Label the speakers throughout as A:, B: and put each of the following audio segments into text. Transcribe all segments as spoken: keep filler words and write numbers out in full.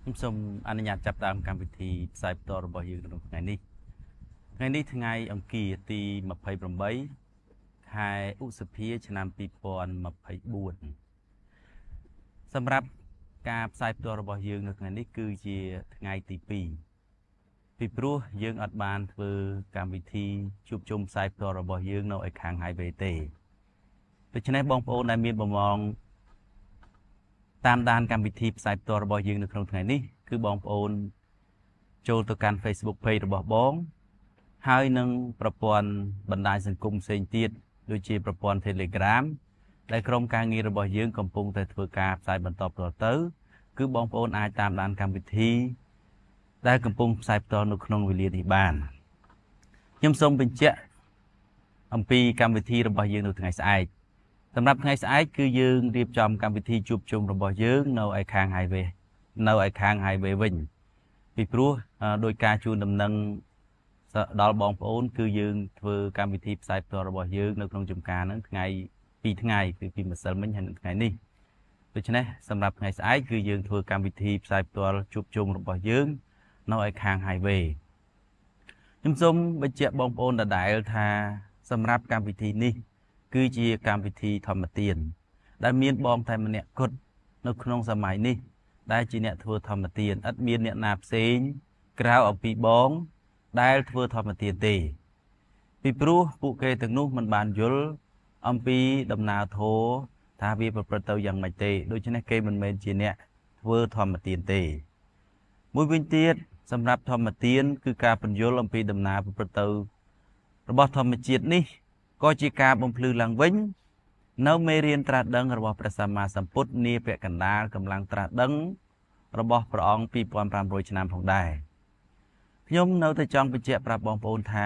A: ខ្ញុំសូមអនុញ្ញាតចាប់ផ្ដើមកម្មវិធីផ្សាយផ្ទាល់របស់យើងក្នុងថ្ងៃនេះថ្ងៃនេះថ្ងៃអង្គារទីម្ភៃប្រាំបីខែឧសភាឆ្នាំពីរពាន់ម្ភៃបួនសម្រាប់ការផ្សាយផ្ទាល់របស់យើងនៅថ្ងៃនេះគឺជាថ្ងៃទីពីរពីព្រោះយើងអត់បានធ្វើកម្មវិធីជួបជុំផ្សាយផ្ទាល់របស់យើងនៅឯខាង Highway ទេដូច្នេះបងប្អូនដែលមានបំណងតាមដានកម្មវិធីផ្សាយផ្ទាល់របស់យើងនៅក្នុងថ្ងៃនេះគឺបងប្អូនចូលទៅកាន់ Facebook Page របស់បងហើយនឹងប្រព័ន្ធបណ្ដាញសង្គមផ្សេងទៀតដូចជាប្រព័ន្ធ Telegram ដែលក្រុមការងាររបស់យើងកំពុងតែធ្វើការផ្សាយបន្តផ្ទាល់ទៅគឺបងប្អូនអាចតាមដានកម្មវិធីដែលកំពុងផ្សាយផ្ទាល់នៅក្នុងវេលានេះបានខ្ញុំសូមបញ្ជាក់អំពីកម្មវិធីរបស់យើងនៅថ្ងៃស្អែកសម្រាប់ថ្ងៃស្អែកគឺយើងរៀបចំកម្មវិធីជួបជុំរបស់យើងនៅឯខាង Highway នៅឯខាង Highway វិញពីព្រោះដោយការជូនដំណឹងដល់បងប្អូនគឺយើងធ្វើកម្មវិធីផ្សាយផ្ទាល់របស់យើងនៅក្នុងចំការហ្នឹងថ្ងៃពីរថ្ងៃគឺពីម្សិលមិញហើយនៅថ្ងៃនេះដូច្នេះសម្រាប់ថ្ងៃស្អែកគឺយើងធ្វើកម្មវិធីផ្សាយផ្ទាល់ជួបជុំរបស់យើងនៅឯខាង Highway ខ្ញុំសូមបញ្ជាក់បងប្អូនដដែលថាសម្រាប់កម្មវិធីនេះគឺជាកម្មវិធីធម្មទានដែលមានបងតែម្នាក់គត់នៅក្នុងសម័យនេះដែលជាអ្នកធ្វើធម្មទានឥតមានអ្នកណាផ្សេងក្រៅអំពីបងដែលធ្វើធម្មទានទេពីព្រោះពួកគេទាំងនោះមិនបានយល់អំពីដំណើរធម៌ថាវាប្រព្រឹត្តទៅយ៉ាងម៉េចទេដូច្នេះគេមិនមែនជាអ្នកធ្វើធម្មទានទេមួយវិញទៀតសម្រាប់ធម្មទានគឺការពន្យល់អំពីដំណើរប្រព្រឹត្តទៅរបស់ធម្មជាតិនេះក៏ជាការបំភ្លឺឡើងវិញនៅមេរៀនត្រាស់ដឹងរបស់ព្រះសម្មាសម្ពុទ្ធនាពាក់កណ្ដាលកម្លាំងត្រាស់ដឹងរបស់ព្រះអង្គពីរពាន់ប្រាំរយឆ្នាំផងដែរខ្ញុំនៅតែចង់បញ្ជាក់ប្រាប់បងប្អូនថា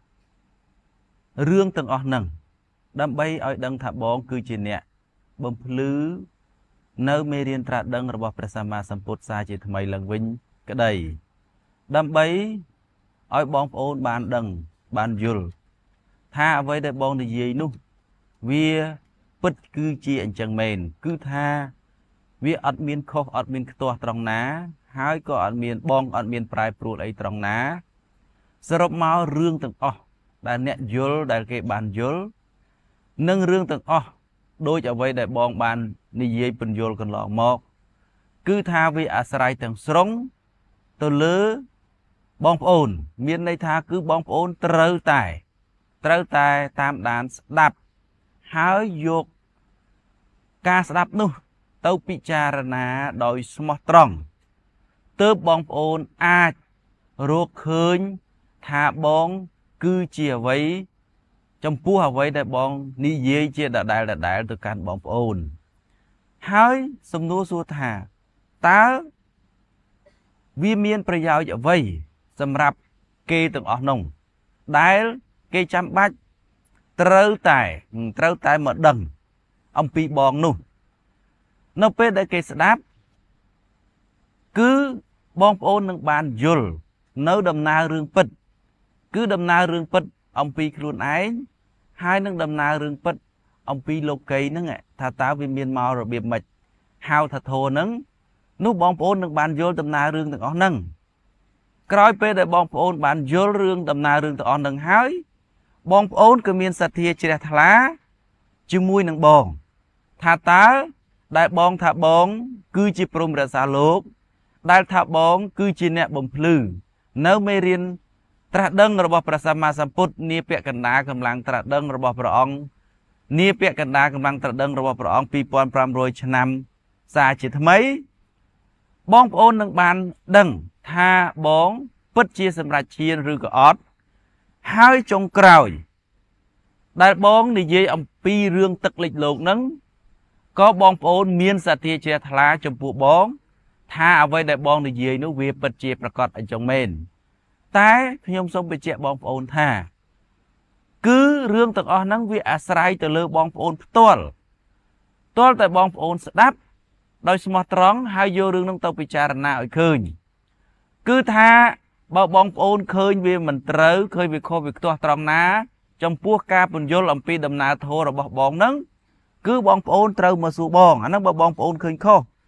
A: រឿងទាំងអស់ហ្នឹងដើម្បីឲ្យដឹងថាបងគឺជាអ្នកបំភ្លឺនៅមេរៀនត្រាស់ដឹងរបស់ព្រះសម្មាសម្ពុទ្ធសារជាថ្មីឡើងវិញក្តីដើម្បីឲ្យបងប្អូនបានដឹងបានយល់ថាអ្វីដែលបងនិយាយនោះវាពិតគឺជាអញ្ចឹងមែនគឺថាវាអត់មានខុសអត់មានខ្ទាស់ត្រង់ណាហើយក៏អត់មានបងអត់មានប្រែប្រួលអីត្រង់ណាសរុបមករឿងទាំងអស់ដែលអ្នកយល់ដែលគេបានយល់និងរឿងទាំងអស់ដូចអ្វីដែលបងបាននិយាយពន្យល់កន្លងមកគឺថាវាអាស្រ័យទាំងស្រុងទៅលើបងប្អូនមានន័យថាគឺបងប្អូនត្រូវតែត្រូវតែតាមដានស្ដាប់ហើយយកការស្ដាប់នោះទៅពិចារណាដោយស្មោះត្រង់ទើបបងប្អូនអាចរកឃើញថាបងគឺជាអ្វីចំពោះអ្វីដែលបងនិយាយជាដដែលដដែលទៅកាន់បងប្អូនហើយសំណួរសួរថាតើវាមានប្រយោជន៍អ្វីសម្រាប់គេទាំងអស់នោះដែលគេចាំបាច់ត្រូវតែត្រូវតែមកដឹងអំពីបងនោះនៅពេលដែលគេស្ដាប់គឺបងប្អូននឹងបានយល់នៅដំណើររឿងពិតគឺដំណើររឿងពិតអំពីខ្លួនឯងហើយនឹងដំណើររឿងពិតអំពីលោកីហ្នឹងថាតើវាមានមករបៀបម៉េចហៅថាធោហ្នឹងនោះបងប្អូននឹងបានយល់ដំណើររឿងទាំងអស់ហ្នឹងក្រោយពេលដែលបងប្អូនបានយល់រឿងដំណើររឿងទាំងអស់ហ្នឹងហើយបងប្អូនក៏មានសទ្ធាជ្រះថ្លាជាមួយនឹងបងថាតើដែលបងថាបងគឺជាព្រំរក្សាលោកដែលថាបងគឺជាអ្នកបំភ្លឺនៅមេរៀនត្រាស់ដឹងរបស់ព្រះសម្មាសម្ពុទ្ធនាពាក់កណ្ដាលកម្លាំងត្រាស់ដឹងរបស់ព្រះអង្គនាពាក់កណ្ដាលកម្លាំងត្រាស់ដឹងរបស់ព្រះអង្គពីរពាន់ប្រាំរយឆ្នាំសារជាថ្មីបងប្អូននឹងបានដឹងថាបងពិតជាសម្រាប់ឈានឬក៏អត់ហើយចុងក្រោយដែលបងនិយាយអំពីរឿងទឹកលិចលោកហ្នឹងក៏បងប្អូនមានសទ្ធាជ្រះថ្លាចំពោះបងថាអ្វីដែលបងនិយាយនោះវាពិតជាប្រកបអញ្ចឹងមែនតែខ្ញុំសូមបញ្ជាក់បងប្អូនថាគឺរឿងទាំងអស់ហ្នឹងវាអាស្រ័យទៅលើបងប្អូនផ្ទាល់ទាល់តែបងប្អូនស្ដាប់ដោយស្មោះត្រង់ហើយយករឿងហ្នឹងទៅពិចារណាឲ្យឃើញគឺថាបើបងប្អូនឃើញវាមិនត្រូវឃើញវាខុសវាខ្ទាស់ត្រង់ណាចំពោះការពន្យល់អំពីដំណើរធម៌របស់បងហ្នឹងគឺបងប្អូនត្រូវមកសួរបងអាហ្នឹងបើបងប្អូនឃើញខុស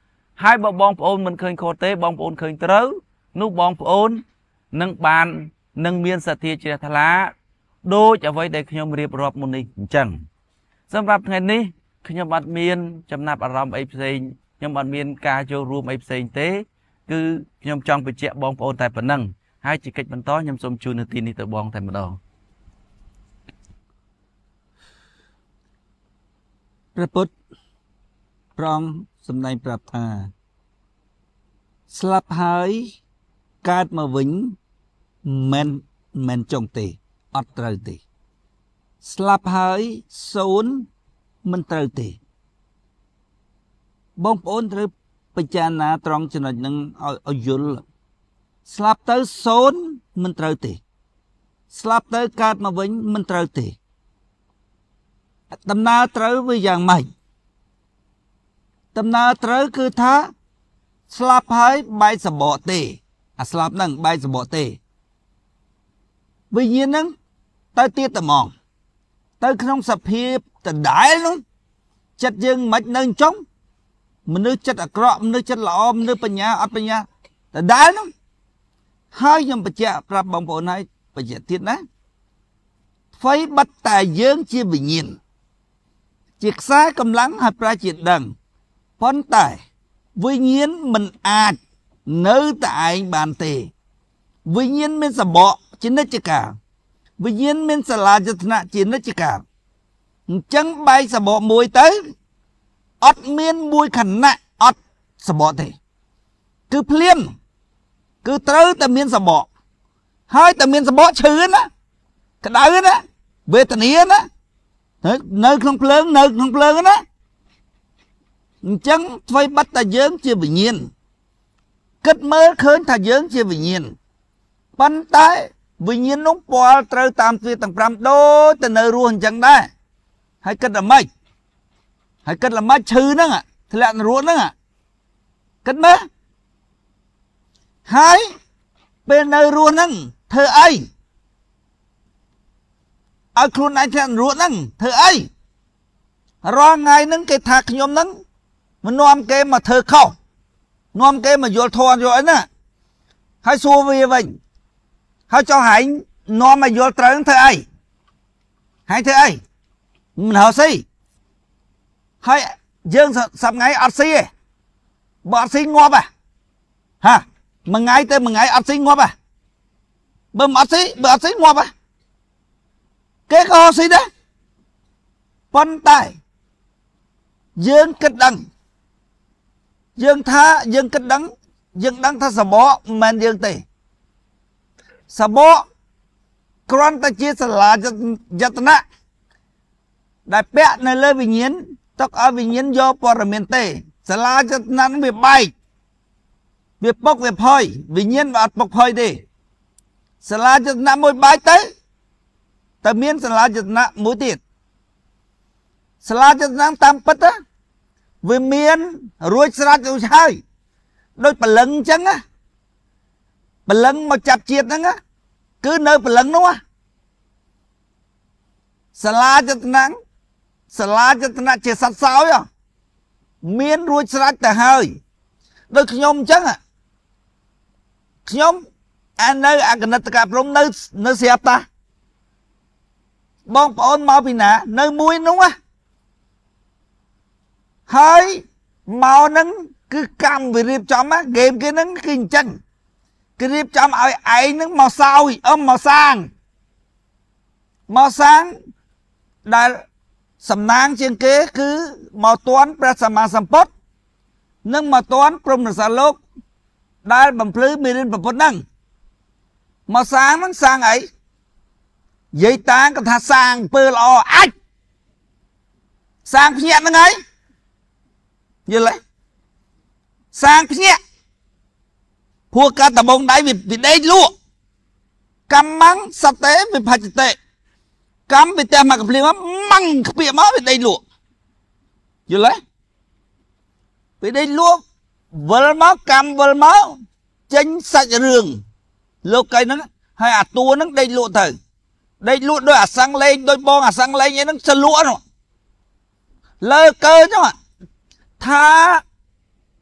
A: hai bà bong ôn mình khơi khô tế bong ôn khơi trớ nút bong ôn nâng bàn nâng miên sát thiệt chia thà lá đôi cho với đây nhom riệp rọp môn này chẳng sắpรับngày ní nhom bát miên chấm nạp aram ấy xây nhom bát miên ca cho room ấy xây tế cứ nhom trong bị chẹt bong ôn tại phần nâng hai chỉ cách bắn to nhom xôm chui nửa tin đi từ bong thành một đầu ព្រះពុទ្ធប្រងសម្ដែងប្រាប់ថាស្លាប់ហើយកើតមកវិញមិនមិនចុងទេអត់ត្រូវទេស្លាប់ហើយសូន្យមិនត្រូវទេបងប្អូនត្រូវពិចារណាត្រង់ចំណុចហ្នឹងឲ្យយល់ស្លាប់ទៅសូន្យមិនត្រូវទេស្លាប់ទៅកើតមកវិញមិនត្រូវទេ ដំណើរត្រូវវាយ៉ាងម៉េចដំណើរត្រូវគឺថាស្លាប់ហើយបែកសបកទេអាស្លាប់ហ្នឹងបែកសបកទេវិញ្ញាណហ្នឹងទៅទៀតតែហ្មងទៅក្នុងសភាពដដែលនោះចិត្តយើងមិននៅចុងមនុស្សចិត្តអាក្រក់មនុស្សចិត្តល្អមនុស្សបញ្ញាអត់បញ្ញាដដែលនោះហើយខ្ញុំបញ្ជាក់ប្រាប់បងប្អូនហើយបញ្ជាក់ទៀតណាអ្វីបាត់តែយើងជាវិញ្ញាណ ជាខ្សែកម្លាំងឲ្យប្រាជាដឹងប៉ុន្តែវិញ្ញាណមិនអាចនៅតែឯងបានទេវិញ្ញាណមានសបកជានិច្ចកាលវិញ្ញាណមានសាលាយតនៈជានិច្ចកាលអញ្ចឹងបែកសបកមួយទៅអត់មានមួយខណៈអត់សបកទេគឺភ្លាមគឺត្រូវតែមានសបកហើយតែមានសបកឈឺណាក្តៅណាវេទនាណា នៅក្នុងភ្លើងនៅក្នុងភ្លើងណាអញ្ចឹងអ្វីបាត់តែយើងជាវិញ្ញាណគិតមើលឃើញថាយើងជាវិញ្ញាណប៉ុន្តែវិញ្ញាណនោះពាល់ត្រូវតាមទ្វារទាំង 5 ដូចទៅនៅរស់អញ្ចឹងដែរហើយគិតល្មិចហើយគិតល្មិចឈឺហ្នឹងធ្លាក់នរកហ្នឹងគិតមើលហើយពេលនៅរស់ហ្នឹងធ្វើអី ឲ្យខ្លួនឯងធ្លាក់នរកហ្នឹងធ្វើអីរាល់ថ្ងៃហ្នឹងគេថាខ្ញុំហ្នឹងមិននាំគេមកធ្វើខុសនាំគេមកយល់ធម៌យល់អីណាហើយសួរវាវិញហើយចុះហែងនាំមកយល់ត្រូវធ្វើអីហែងធ្វើអីមិនហៅស៊ីហើយយើងសប្ងៃអត់ស៊ីទេបើអត់ស៊ីងាប់ហ៎ហាមួយថ្ងៃទៅមួយថ្ងៃអត់ស៊ីងាប់ហ៎បើមិនអត់ស៊ីបើអត់ស៊ីងាប់ហ៎ គេក៏ស៊ីដែរប៉ុន្តែយើងគិតដឹងយើងថាយើងគិតដឹងយើងដឹងថាសបកមិនមែនយើងទេសបកគ្រាន់តែជាសាលាយតនៈដែលពាក់នៅលើវិញ្ញាណទុកឲ្យវិញ្ញាណយកព័ត៌មានទេសាលាយតនៈវាបែកវាពុកវាផុយវិញ្ញាណវាអត់ពុកផុយទេសាលាយតនៈមួយបែកទៅ តែមានសាលាយតនៈមួយទៀតសាលាយតនៈតាមពិតវាមានរួចស្រេចរួចហើយដូចបលឹងអញ្ចឹងណាបលឹងមកចាប់ជាតិហ្នឹងគឺនៅបលឹងនោះសាលាយតនៈសាលាយតនៈជាសត្វសោយមានរួចស្រេចទៅហើយដូចខ្ញុំអញ្ចឹងខ្ញុំអានៅអកណិតកព្រំនៅនៅស្រាប់តា បងប្អូនមកពីណានៅមួយនោះហើយមកហ្នឹងគឺកម្មវិរៀបចំហ្គេមគេហ្នឹងគឺអញ្ចឹងគេរៀបចំឲ្យឯងហ្នឹងមកសោយអឹមមកសាងមកសាងដែលសំណាងជាងគេគឺមកតន់ព្រះសម្មាសម្ពុទ្ធនិងមកតន់ព្រហ្មរសាលោកដែលបំភ្លឺមេរៀនប្រពុតហ្នឹងមកសាងហ្នឹងសាងអី យាយតាក៏ថាសាងពើល្អអាចសាងភ្ញាក់ហ្នឹងហើយយល់ទេសាងភ្ញាក់ព្រោះកាត់ដបងដៃវាដេកលក់កម្មងសតេវិភច្ចតេកម្មវាតែមកកំភ្លៀងម៉ាំងខ្ពាកមកវាដេកលក់យល់ទេវាដេកលក់វិលមកកម្មវិលមកចេញសាច់រឿងលោកកៃហ្នឹងហើយអាតួហ្នឹងដេកលក់ទៅ ដេកលក់ដោយអាសង្លេងដោយបងអាសង្លេងឯហ្នឹងសលក់នោះលើកើចុះថា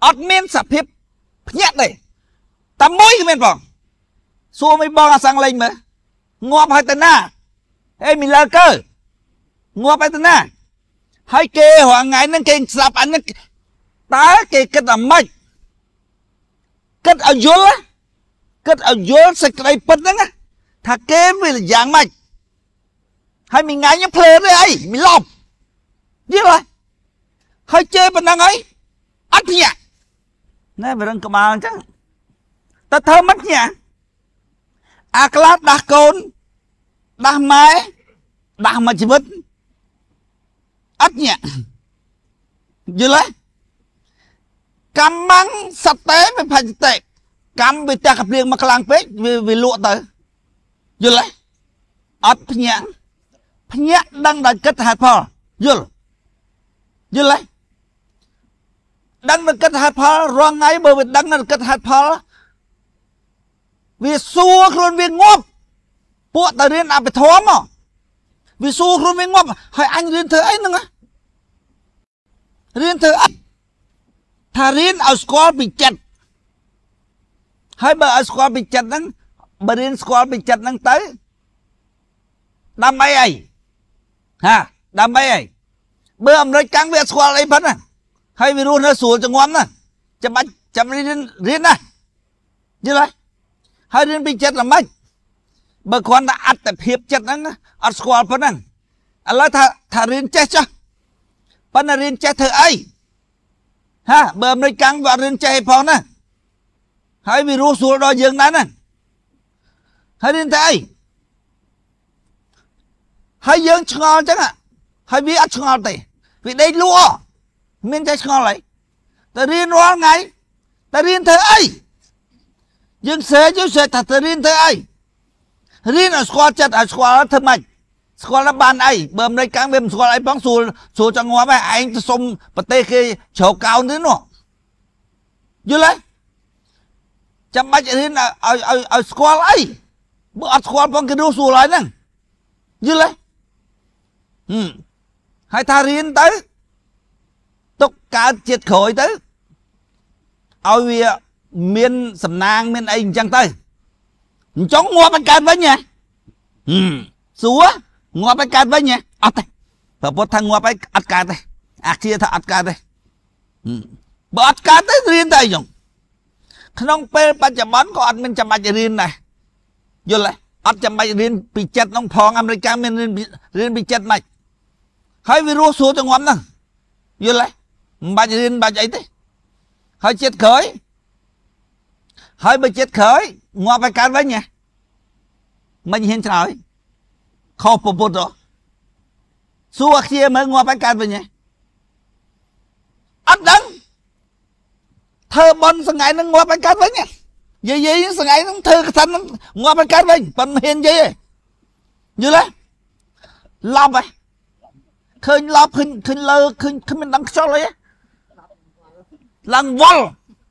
B: ọt miên sạp hiếp nhẹ đây ta mối cái miên bỏng xua mấy bong sang lên mà ngọp hai tên na ê mình lơ cơ ngọp hai tên na hai kê hoàng ngày nâng kê sạp anh tá kê kết ở mạch kết ở dối á kết ở dối sạch đây bật đó á thà kê vì là dạng mạch hai mình ngay nhá phê đấy ấy mình lọc biết rồi hai chê bên năng ấy ắt nhỉ nè về răng cơ mà chứ ta thơ mất nhỉ à class đá côn đá máy đá mà chỉ vứt ắt nhỉ dư lấy cam măng sạch tế với phải tệ cam với ta cặp riêng mà làng pết vì, vì lụa tới dư lấy ắt nhỉ nhỉ đang đặt kết hạt phò dư dư lấy đang đặt kết hạt phò rong ngay bởi vì đang đặt kết hạt phò vì xua luôn vì ngốc bộ ta riêng áp phải thóm mà vì xua luôn vì ngốc hỏi anh riêng thơ ấy nữa riêng thơ ấy thà riêng ở school bị chặt hay bởi ở school bị chặt nắng bởi riêng school bị chặt nắng tới đam mê ấy ha đam mê ấy bởi ông nói căng về school ấy phân à hay vì luôn nó xua cho ngon à chậm bánh chậm riêng riêng à như vậy hai riêng bị chết là mấy bởi con đã ắt tập hiệp chết nắng ắt school phân nắng anh nói thà thà riêng chết cho phân là riêng chết thơ ấy ha bởi nói căng và riêng chết phong nè hai vì ru xua đo dương đó nè hai riêng thế hai dương ngon chắc à hai vì ắt ngon thì vì đây lúa mình chết ngon lại ta riêng đó ngay ta riêng thơ ấy dương xe chứ xe thật riêng thế ấy riêng ở school chất ở school thơm mạch school nó ban ấy bơm đây căng bên school ấy bóng xù xù cho ngoa bài anh xông bật tê khi chỗ cao nữa nó dư lấy chăm bạch riêng ở ở ở school ấy bữa ở school bóng cái đu xù lại nè dư lấy ừ hai tha riêng tới tục cả chết khối tới ôi vì miền sầm nang miền ấy chẳng tới chóng ngoa bạch cát với nhỉ ừ súa ngoa bạch cát với nhỉ ắt đây và bớt thằng ngoa bạch ắt cát đây ắt chia thằng ắt cát đây ừ bớt ắt cát đấy riêng đây dùng không pe bạch chấm bắn có ăn mình chấm bạch riêng này vô lại ắt chấm bạch riêng bị chặt nông phong America miền riêng riêng bị chặt mạch hai virus số cho ngoan nè vô lại bạch riêng bạch ấy thế hai chết khởi hai bị chết khởi ngoa phải cán với nhỉ mình hiện trời khó phục vụ rồi xua kia mới ngoa phải cán với nhỉ ắt đắng thơ bon sang ngày nó ngoa phải cán với nhỉ gì gì sang ngày nó thơ cái thân nó ngoa phải cán với phần hiện gì như thế lọc vậy khơi lọc khơi khơi lơ khơi khơi mình đang cho lấy lăng vol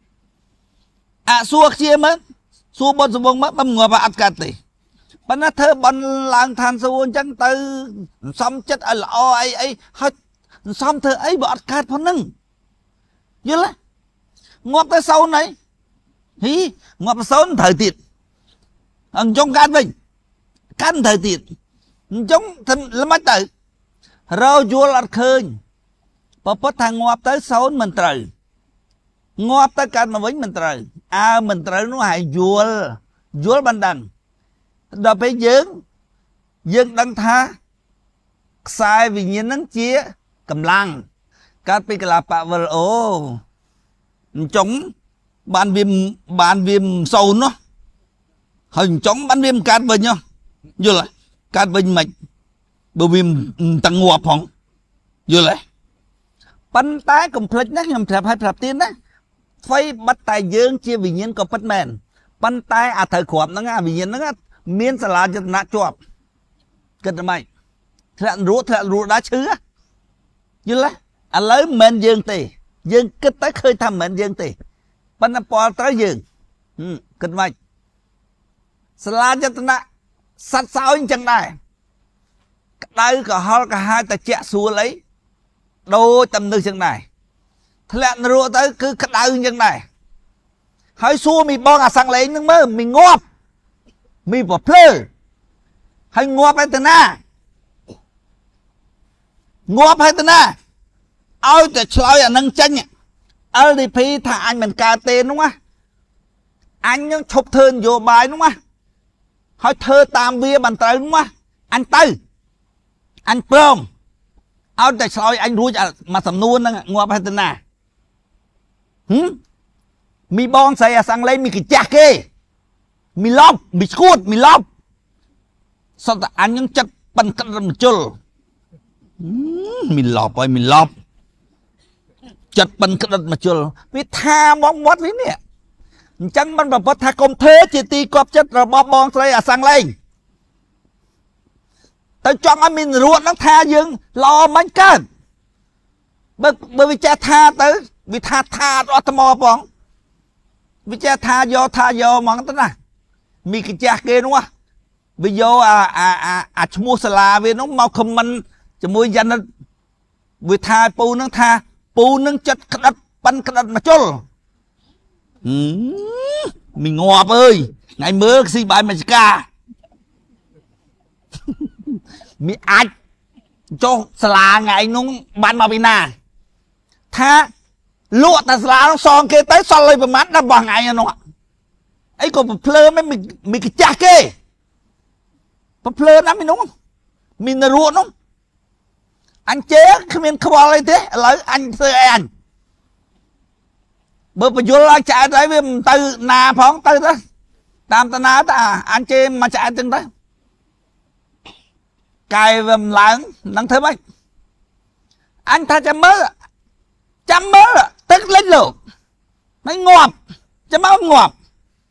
B: à xua chia mất xua bọn xua mất bấm ngồi vào ắt cát thì bọn nó thơ bọn làng than xua chẳng từ xong chất ở lọ ấy ấy hết xong thơ ấy bọn ắt cát phong nâng như thế ngọt tới sau này hí ngọt tới sau thời tiết ở trong cát mình cát thời tiết trong thân là mất tử rau vua lọt khơi bọn bọn thằng ngọt tới sau mình trời ngọt tới cát mà với mình trời à mình trời nó hay vua vua ban đằng đó phải dưỡng dưỡng đăng tha sai vì nhiên nắng chia cầm lăng cát bị là bạ vợ ô chống ban viêm ban viêm sâu nó hình chống ban viêm cát vinh nhau vô lại cát vinh mạch bởi vì tăng ngọt phong vô lại bắn tái complete nhắc nhầm thẹp hay thẹp tiên đấy phải bắt tay dương chia vì nhiên có bắt mền bắn tay à thời khoản nó ngã vì nhiên nó ngã miên sả lá cho nát chuột cần mày thẹn rú thẹn rú đá chứ á như lấy à lấy mền dương tì dương kết tới khơi thăm mền dương tì bắn nó bỏ tới dương ừ, cần mày sả lá cho nát sát sao anh chẳng này đây cả hai cả hai ta chẹt xua lấy đôi tầm nơi chẳng này ធ្លាក់នរកទៅគឺក្តៅអញ្ចឹងដែរហើយសួរមីបងអាសាំងលេងហ្នឹងមើលមីងាប់មីប្រភ្លើហើយងាប់ហើយទៅណាងាប់ហើយទៅណាឲ្យតែឆ្លើយអានឹងចេញ แอล ดี พี ថាអញមិនកើតទេនោះណាអញនឹងឈប់ធ្វើនយោបាយនោះណាហើយធ្វើតាមវាមិនត្រូវនោះណាអញទៅអញព្រមឲ្យតែឆ្លើយអញរួចមកសំនួរហ្នឹងងាប់ហើយទៅណាហឹមមីបងស្រីអាសាំងលេងមីកាចាស់គេមីឡប់មីស្គួតមីឡប់សតអញនឹងចិត្តប៉ិនក្តិមជុលមីឡប់ហើយមីឡប់ចិត្តប៉ិនក្តិតមកជុលវាថាមកមាត់វានេះអញ្ចឹងមិនប្រពុតថាកុំធ្វើជាទីគប់ចិត្តរបស់បងស្រីអាសាំងលេងទៅចង់ឲ្យមានរួតហ្នឹងថាយើងល្អមិនកើតបើបើវាចេះថាទៅវាថាថាអត់ថ្មផងវាចេះថាយកថាយកហ្មងទៅណាមីកាចាស់គេនោះវាយកអាអាអាឈ្មោះសាលាវានោះមកខមមិនជាមួយយ៉ានិតវាថាពូនឹងថាពូនឹងចិត្តក្តិតប៉ិនក្តិតមកជុលមីងាប់អើយថ្ងៃមើលស៊ីបាយមកចកាមីអាចចុះសាលាថ្ងៃនោះបានមកពីណាថាលក់តែសាលានោះសងគេទៅសល់លុយប្រមាណដល់របស់ថ្ងៃនោះអីក៏ប្រភ្លើមិនមីកាចាស់គេប្រភ្លើណាស់មីនោះមីនរੂនោះអញជេរគ្មានខ្វល់អីទេឥឡូវអញធ្វើអីអញបើបញ្យល់ឲ្យឆ្អែតហើយវាមិនទៅណាផងទៅទៅតាមតាណាតាអញជេរមកឆ្អែតចឹងទៅកាយវាមិនឡើងនឹងធ្វើម៉េចអញថាចាំមើលចាំមើលទឹកលិចលោកមិនងាប់ចាំមកងាប់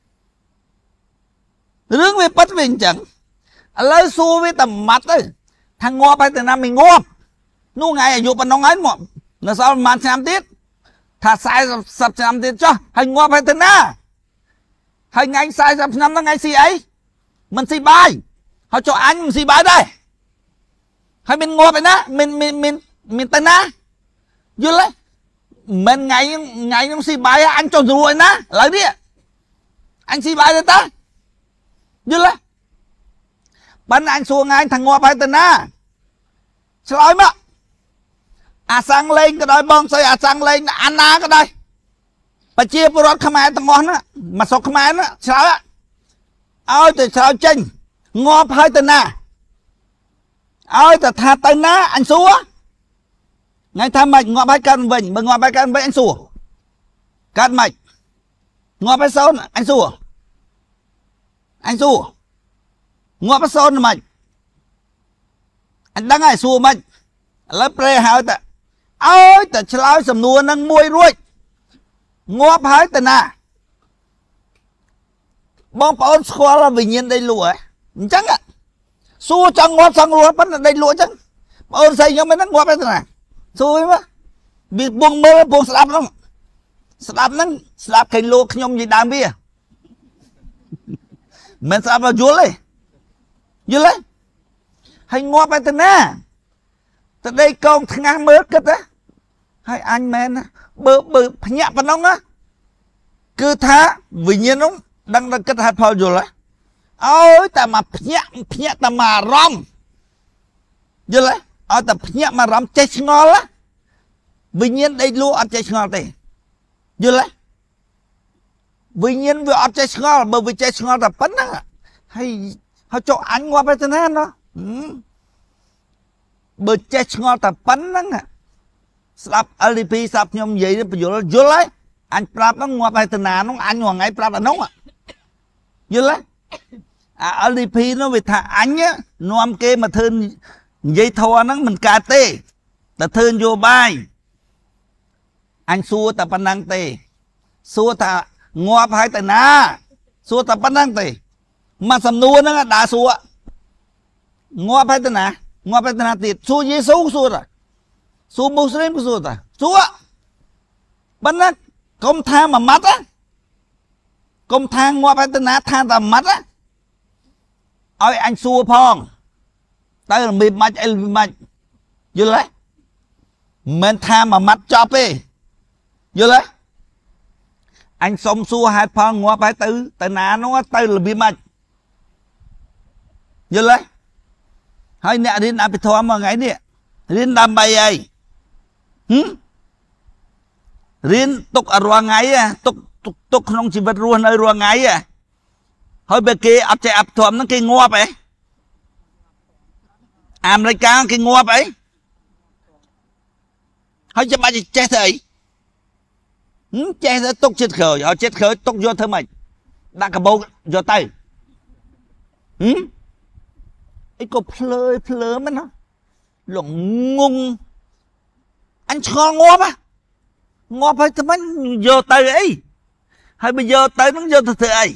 B: រឿងវាប៉ិតវាអញ្ចឹងឥឡូវសួរវាតែម៉ាត់ទៅថាងាប់ហើយទៅណាមិនងាប់នោះថ្ងៃអាយុប៉ុណ្ណឹងហើយមកនៅសល់ប្រហែលឆ្នាំទៀតថាសែសិបឆ្នាំទៀតចុះហើយងាប់ហើយទៅណាហើយថ្ងៃសែសិបឆ្នាំហ្នឹងថ្ងៃស៊ីអីមិនស៊ីបាយហើយចុះអញមិនស៊ីបាយដែរហើយមានងាប់ឯណាមានមានមានមានទៅណាយល់ទេមិនថ្ងៃថ្ងៃខ្ញុំស៊ីបាយអញចុះស្រួលឯណាឥឡូវនេះអញស៊ីបាយទៅតាយល់ទេបានអញសួរថ្ងៃថាងាប់ហើយទៅណាឆ្លើយមកអាសាំងលេងក៏ដោយបងស្រីអាសាំងលេងអាណាក៏ដោយប្រជាពលរដ្ឋខ្មែរទាំងអស់ហ្នឹងមកស្រុកខ្មែរហ្នឹងឆ្លើយឲ្យទៅឆ្លើយចេញងាប់ហើយទៅណាឲ្យទៅថាទៅណាអញសួរថ្ងៃថាម៉េចងាប់ហើយកើតវិញបើងាប់ហើយកើតវិញអញសួរកើតម៉េចងាប់ហើយសូនអញសួរអញសួរងាប់ហើយសូនម៉េចអញដឹងហើយសួរម៉េចឥឡូវប្រេហើយតើឲ្យតែឆ្លើយសំណួរនឹងមួយរួចងាប់ហើយទៅណាបងប្អូនស្គាល់វិញ្ញាណដីលក់ហ៎អញ្ចឹងសួរចង់ងាប់សងរស់ប៉ុន្តែដីលក់អញ្ចឹងបងអូនស្អីខ្ញុំមិនហ្នឹងងាប់ហើយទៅណាសួរមើលវាបងមើលបងស្ដាប់ហ្នឹងស្ដាប់ហ្នឹងស្ដាប់គេលោកខ្ញុំនិយាយដើមវាមិនស្ដាប់ឲ្យយល់ទេយល់ទេហើយងាប់ហើយទៅណាទៅដេកកងថ្ងាស់មើលគិតហ៎ហើយអញមែនបើបើភ្ញាក់ប៉ុណ្ណឹងណាគឺថាវិញ្ញាណនោះដឹងដល់គិតហេតុផលយល់ហ៎ឲ្យតែមកភ្ញាក់ភ្ញាក់តែមកអារម្មណ៍យល់ហ៎ឲ្យតែភ្ញាក់មកអារម្មណ៍ចេះឆ្ងល់វិញ្ញាណដេកលក់អត់ចេះឆ្ងល់ទេយល់ហ៎វិញ្ញាណវាអត់ចេះឆ្ងល់បើវាចេះឆ្ងល់តែប៉ុណ្ណឹងហើយហើយចុះអញងាប់ទៅណាណោះបើចេះឆ្ងល់តែប៉ុណ្្នឹងស្ដាប់ แอล ดี พี ស្ដាប់ខ្ញុំនិយាយបញ្យល់យល់ហើយអញប្រាប់ហ្នឹងងាប់ហើយទៅណាហ្នឹងអញមួយថ្ងៃប្រាប់អានោះយល់ហើយអា แอล ดี พี នោះវាថាអញនាំគេមកធ្វើនិយាយធរហ្នឹងមិនកើតទេតែធ្វើនយោបាយអញសួរតែប៉ុណ្្នឹងទេសួរថាងាប់ហើយទៅណាសួរតែប៉ុណ្្នឹងទេមកសំណួរហ្នឹងដើរសួរងាប់ហើយទៅណាងាប់ហើយទៅណាទៀតសួរយេស៊ូសួរសួរមូស្លីមសួរតាសួរប៉ុន្តែកុំថាមួយម៉ាត់ណាកុំថាងាប់ហើយទៅណាថាតែម៉ាត់ណាឲ្យអញសួរផងតើរបៀបម៉ាច់អីរបៀបម៉ាច់យល់ទេមិនថាមួយម៉ាត់ចប់ទេ Vô lấy anh xong xua hai phong ngó phải từ từ nà nó từ là bị mạch vô lấy hai nè đến áp thua mà ngày nè đến đam bay ai hử đến tục ở ruộng ngày à tục tục tục không chỉ vật ruộng ở ruộng ngày à hơi bề kia áp chạy áp thua nó kia ngó vậy America kia ngó vậy hơi cho bà gì chết thôi chết rồi tục chết khởi họ chết khởi tục vô thơ mày đã cả bầu vô tay hử ấy có phơi phơi mất nó lộn ngung anh cho ngóp á ngóp hay tụi mình vô tay ấy hay bây giờ tay nó vô từ ấy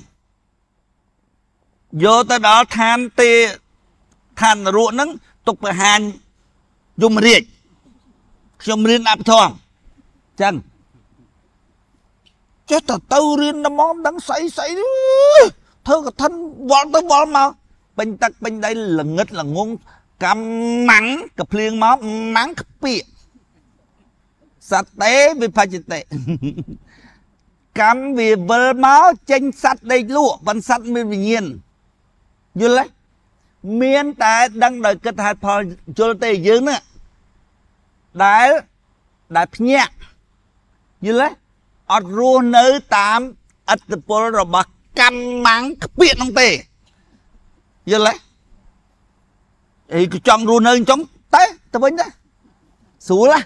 B: vô tới đó than tê than ruộng nó tục phải hàn dùng riết dùng riết áp thòng chân chết tao tao riêng nó món đắng say say thơ cả thân bọn tới bọn mà bên tắc bên đây là ngất là ngung cam mắng cặp liên máu mắng cặp bịa sạch tế vì phải chết tệ cam vì vơ máu chênh sạch đây lụa vẫn sạch miên vì nhiên như lấy miên tại đang đợi kết hạt phò cho tê dương nữa đấy đại nhẹ như lấy ở ruộng nơi tám ắt tập bố rồi bà cam mắng biện ông tê giờ lấy thì cứ chọn ruộng nơi chống tới tao bánh đó xuống là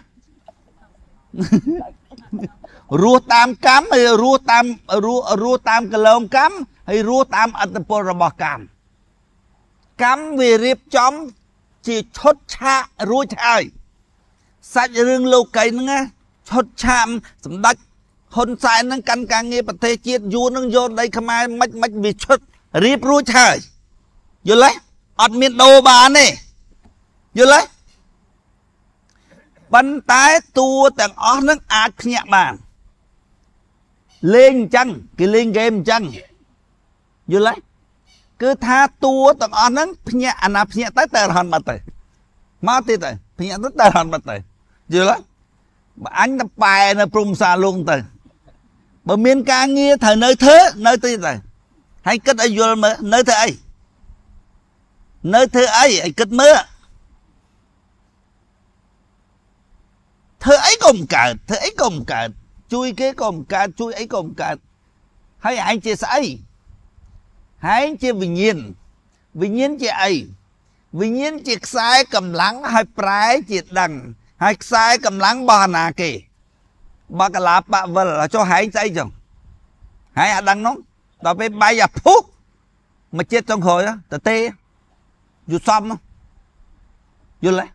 B: ruộng tam cam hay ruộng tam ruộng tam cái lông cam hay ruộng tam ắt tập bố rồi bà cam cam vì riêng chóm chỉ chốt cha ruộng chai sạch rừng lâu cây nữa chốt chạm sầm đạch hôn sai nó căn càng nghe bật thế chiết du nó vô đây không ai mách mách vì chút riêng ruột trời vô lấy ọt miền đồ bà này vô lấy bắn tái tua tặng ọt nó ác nhẹ bàn lên chăng cái lên game chăng vô lấy cứ tha tua tặng ọt nó nhẹ anh áp nhẹ tới tờ hòn bật tới má tít tới nhẹ tới tờ hòn bật tới vô lấy anh tập bài nó prum xa luôn tới bà miền ca nghe thời nơi thế nơi thế rồi hay kết ở vô mà nơi thế ấy nơi thế ấy ấy kết mưa thế ấy còn cả thế ấy còn cả chui cái còn cả chui ấy còn cả hay anh chia sẻ hay anh chia vì nhiên vì nhiên chia ấy vì nhiên chia sai cầm lắng hay trái chia đằng hay sai cầm lắng bà nà kì bà cả lạp bà vợ là cho hai chạy chồng hai à đăng nó đó với bay giờ phút mà chết trong hồi đó tờ tê dù xong không dù lấy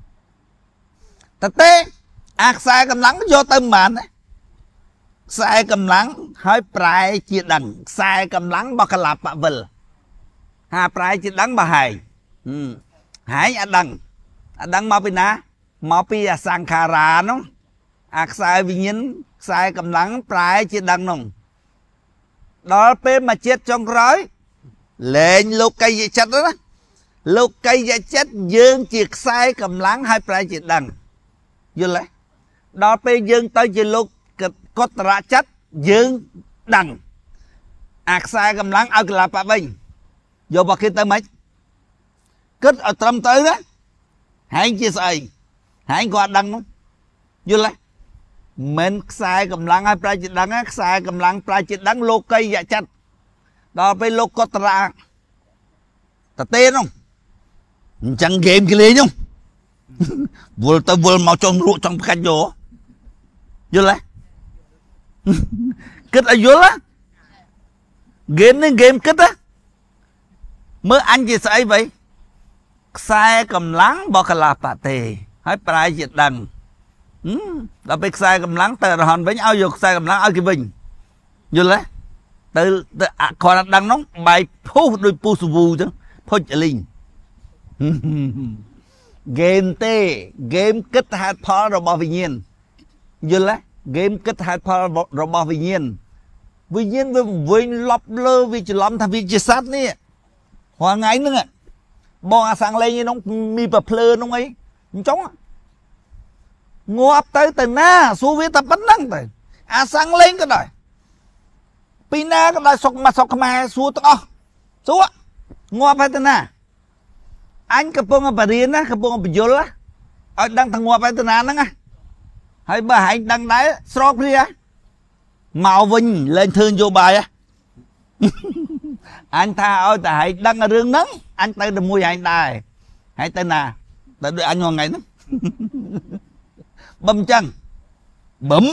B: tờ tê ác sai cầm lắng vô tâm bạn đấy sai cầm lắng hơi prai chia đằng sai cầm lắng bà cả lạp bà vợ hà prai chia đắng bà hài ừ. Hai à đăng à đăng mà bên ná mà bây giờ sang khả ra nó ác sai vì nhiên sai cầm lắng prai chia đằng nông đó bên mà chết trong rối lên lục cây dạy chất đó lục cây dạy chất dương chiếc sai cầm lắng hai prai chia đằng dương lấy đó bên dương tới chỉ lục có ra chất dương đằng ác sai cầm lắng ao là bà bình vô bà kia tới mấy kết ở tâm tới đó hãy chia sẻ hãy qua đăng nó vô lấy mình sai cầm lăng hay prai chết đắng sai cầm lăng prai chết đắng lô cây dạ chặt đó phải lô có tra ta tên không chẳng game cái lý không vừa ta vừa màu trong ruộng trong canh vô vô lấy kết ở vô lá game nên game kết á mới anh chia sẻ vậy sai cầm lăng bỏ cả là bà tề hay prai chết đắng là biết sai cầm lắng từ hòn với nhau dục sai cầm lắng ở cái bình như thế từ còn đang nóng bài phô đôi pu su vu chứ phô chả linh game tê game kết hạt phá rồi bao vì nhiên như thế game kết hạt phá rồi bao vì nhiên vì nhiên với với lọc lơ vì chỉ làm thằng vì chỉ sát nè hoàng ngày nữa bò sang lên như nó mi bập lơ nó ấy chóng ngọt tới từ na số viết tập bắn năng tới អាសាំងលេងក៏ដោយពីណាក៏ដោយសុកមកសុកខ្មែរសួរទាំងអស់សួរងាប់ហើយទៅណាអញកំពុងបរៀនណាកំពុងបញ្យលឲ្យដឹងថាងាប់ហើយទៅណាហ្នឹងណាហើយបើហែងដឹងដែរស្រោបគ្នាមកវិញលេងធ្វើនយោបាយអញថាឲ្យតែហែងដឹងរឿងហ្នឹងអញទៅតែមួយហែងដែរហែងទៅណាតែដូចអញមួយថ្ងៃហ្នឹងបឹមចឹងបឹម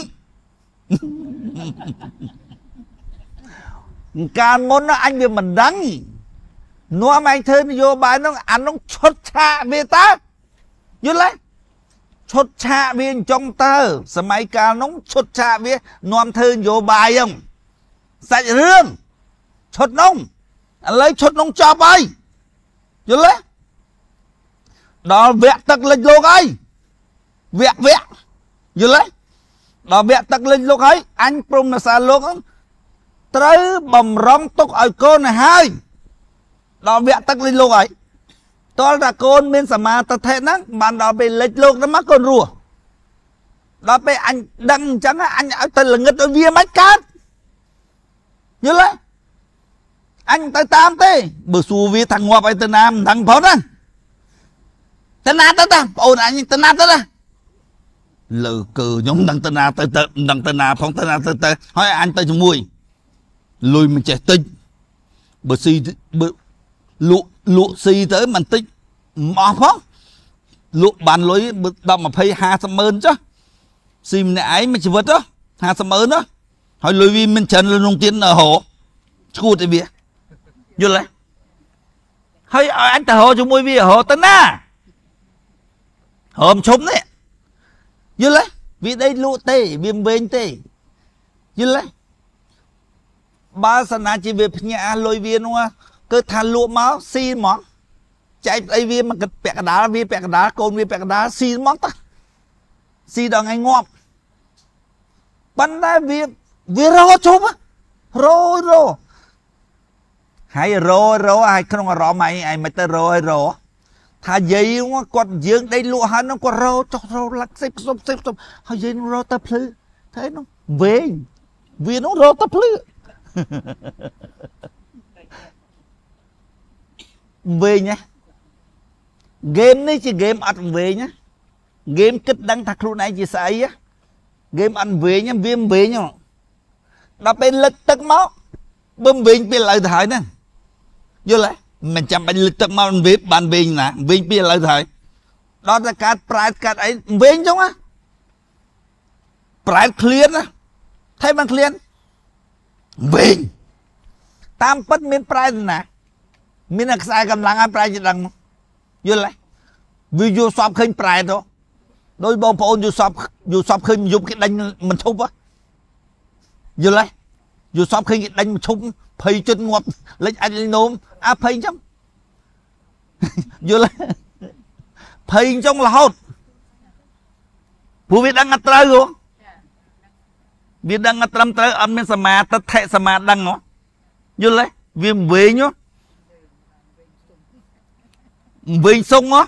B: កាលមុនអញវាមិនដឹងនាំឯងធ្វើនយោបាយហ្នឹងអានោះឈុតឆាកវាតើយល់ទេឈុតឆាកវាអញ្ចឹងតើសម័យកាលនោះឈុតឆាកវានាំធ្វើនយោបាយហ្នឹងសាច់រឿងឈុតនោះឥឡូវឈុតនោះចប់ហើយយល់ទេដល់វគ្គទឹកលិចលោកហើយវគ្គវគ្គយល់ទេដល់វគ្គទឹកលិចលោកហើយអញព្រមនសាលោកត្រូវបំរុងទុកឲ្យកូនហើយដល់វគ្គទឹកលិចលោកហើយតលតាកូនមានសមាទិដ្ឋិហ្នឹងបានដល់ពេលលិចលោកទៅមកកូនរស់ដល់ពេលអញដឹងអញ្ចឹងអញឲ្យទៅល្ងឹតឲ្យវាមិនកើតយល់ទេអញទៅតាមទេបើសួរវាថាងាប់ឲ្យទៅណាមិនដឹងផងណាទៅណាទៅតាបងអូនអញទៅណាទៅណាលើគឺខ្ញុំដឹងទៅណាទៅទៅមិនដឹងទៅណាផងទៅណាទៅទៅហើយអញទៅជាមួយលុយមិនចេះតិចបើស៊ីបើលក់លក់ស៊ីទៅមិនតិចអស់ផងលក់បានលុយដល់ยี่สิบ ห้าสิบម៉ឺនចុះស៊ីម្នាក់ឯងមួយជីវិតហ៎ห้าสิบម៉ឺនណាហើយលុយវាមិនច្រើនលុយក្នុងទៀតនៅហោឈួតទៅវាយល់ទេហើយឲ្យអញទៅហោជាមួយវាហោទៅណាហមឈុំនេះយល់ទេវាដេកលក់ទេវាមិនវិញទេយល់ទេបើសិនណាជាវាភ្ញាក់លុយវានោះគឺថាលក់មកស៊ីហ្មងចែកអីវាមកពាក់កដាលវាពាក់កដាលកូនវាពាក់កដាលស៊ីហ្មងតាស៊ីដល់ថ្ងៃងាប់ប៉ុន្តែវាវារោជុំរោរោហើយរោរោហើយក្នុងអារម្មណ៍ឯងឯងមិនទៅរោឲ្យរោថាយាយគាត់យើងដេកលក់ហើយនោះគាត់រោចុះរោលាក់សិបសុបសិបសុបហើយយាយរោទៅភ្លឺthếនោះវិញវានោះរោទៅភ្លឺវិញណាហ្គេមនេះជាហ្គេមអត់វិញណាហ្គេមគិតដឹងថាខ្លួនឯងជាស្អីហ្គេមអត់វិញវាមិនវិញដល់ពេលលិចទឹកមកបើមិនវិញពេលឥឡូវទៅហើយហ្នឹងយល់ទេមិនចាំបាច់លិចទឹកមកវិញបានវិញណាវិញពេលឥឡូវទៅហើយដល់តែកាត់ប្រែតកាត់អីវិញចឹងណាប្រែតឃ្លានណាថៃបានឃ្លានវិញតាមពិតមានប្រែតណាមានខ្សែកម្លាំងឲ្យប្រែជាដឹងយល់ទេវាយល់សពឃើញប្រែតទៅដោយបងប្អូនយល់សពយល់សពឃើញយប់គេដេញមិនឈប់យល់ទេយល់សពឃើញគេដេញមិនឈប់ភ័យជិតងាប់លេចអាចលេចនោមអាភ័យអញ្ចឹងយល់ទេភ័យអញ្ចឹងរហូតព្រោះវាដឹងអត់ត្រូវហ៎វាដឹងអត់ត្រឹមត្រូវអត់មានសមាទិដ្ឋិសមាដឹងហ៎យល់ទេវាមិនវិញហ៎វិញសុងហ៎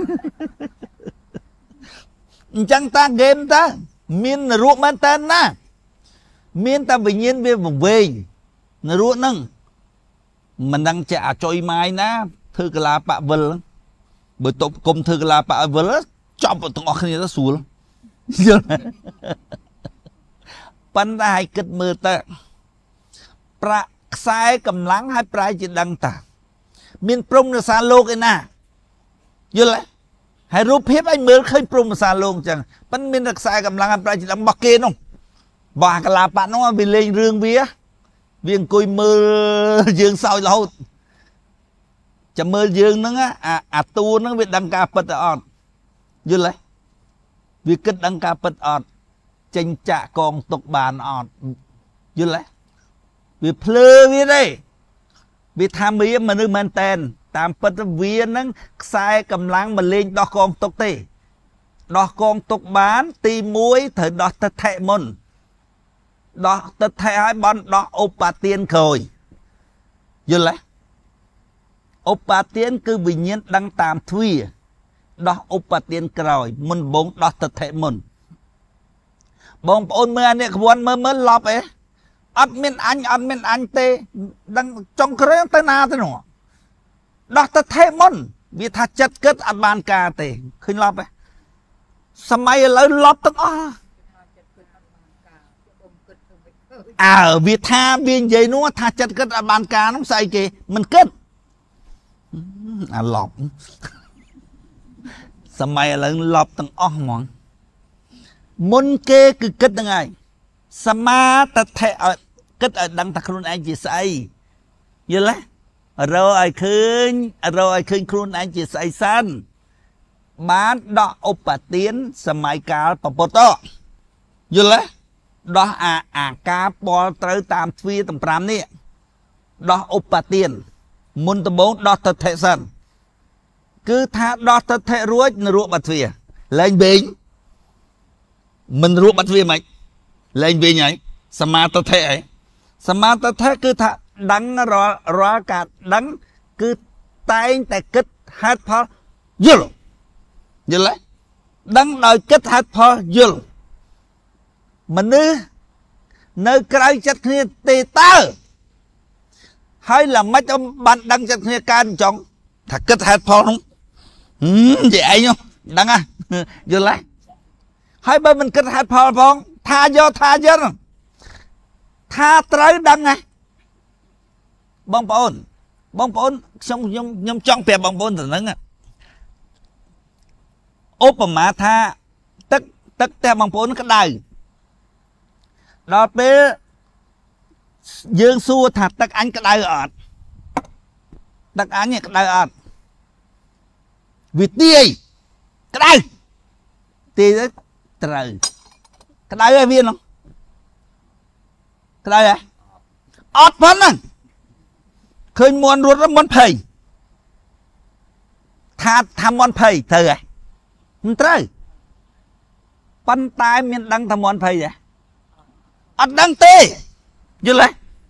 B: អញ្ចឹងតាហ្គេមតាមាននរកមែនតើណាមានតែវិញ្ញាណវាវែងនរកហ្នឹងមិនដឹងចេះអាចុយម៉ាយណាធ្វើកលាបៈវិលបើតបគុំធ្វើកលាបៈវិលចប់ទាំងអស់គ្នាទៅស្រួលយល់ប៉ុន្តែឲ្យគិតមើលទៅប្រាក់ខ្សែកម្លាំងឲ្យប្រែជាដឹងតាមានព្រំនសាលោកឯណាយល់ទេហើយរូបភាពឲ្យមើលឃើញព្រំនសាលោកអញ្ចឹងប៉ុន្តែមានខ្សែកម្លាំងឲ្យប្រែជាដឹងរបស់គេនោះបោះកលាបៈនោះវាលេងរឿងវាវាអង្គុយមើលយើងសោយរហូតចាំមើលយើងហ្នឹងអាអាតួហ្នឹងវាដឹងការពិតទៅអត់យល់ទេវាគិតដឹងការពិតអត់ចេញចាក់កងទុកបានអត់យល់ទេវាភ្លើវាទេវាថាមីមនុស្សមែនតែនតាមពិតវាហ្នឹងខ្សែកម្លាំងមកលេងដោះកងទុកទេដោះកងទុកបានទីមួយត្រូវដោះទិដ្ឋិមុនដោះទិដ្ឋិឲ្យបន់ដោះឧបទានក្រោយយល់ទេឧបទានគឺវិញ្ញាណដឹងតាមទ្វាដោះឧបទានក្រោយមុនបងដោះទិដ្ឋិមុន bông ôn mưa này quần mơ mơ lọp ấy ắt miên anh ắt miên anh tê đang trong cái tới na tới nọ đó ta thế môn vì ta chất kết ắt bàn ca tê khinh lọp ấy sao mày lấy lọp tất á à vì tha biên vậy nó tha chất kết ắt bàn ca nó sai kì mình kết à lọp sao mày lấy lọp tất á mòn môn kê cứ kết được ngay sama ta thể kết ở đằng ta khuôn anh chỉ say như thế rồi ai khơi rồi ai khơi khuôn anh chỉ say san bán đọ ốp tiến samai cá bọc bột to như thế đó à à cá bò tới tam phi tầm pram nè đó ốp tiến môn tầm bốn đó thật thể san cứ tha đó thật thể ruột ruột bạch phi lên bình mình ruột bạch phi mày lên vì nhảy Samatha thế ấy Samatha thế cứ thà đắng rõ rõ cả đắng cứ tay tại kết hát phó dư như lấy đắng đòi kết hát phó dư mình nữ nơi cái chất kia tê tơ hay là mấy trong bạn đăng chất kia can trọng thật kết hát phó không ừ, vậy không đắng à dư lấy hay bên mình kết hát phó phong tha do tha dân tha tới đăng này bông bồn bông bồn xong nhung nhung trong bè bông bồn từ nâng à ốp mà tha tất tất theo bông bồn cái đời đó bé dương xua thật tất anh cái đời ọt tất anh cái đời ọt vì tia cái đời tia đấy trời cái đây ai viên không cái đây à ọt phân à khơi muôn ruột nó muốn phầy tha tham muốn phầy thầy à không trời pan tai miền đăng tham muốn phầy vậy ọt đăng tê như lấy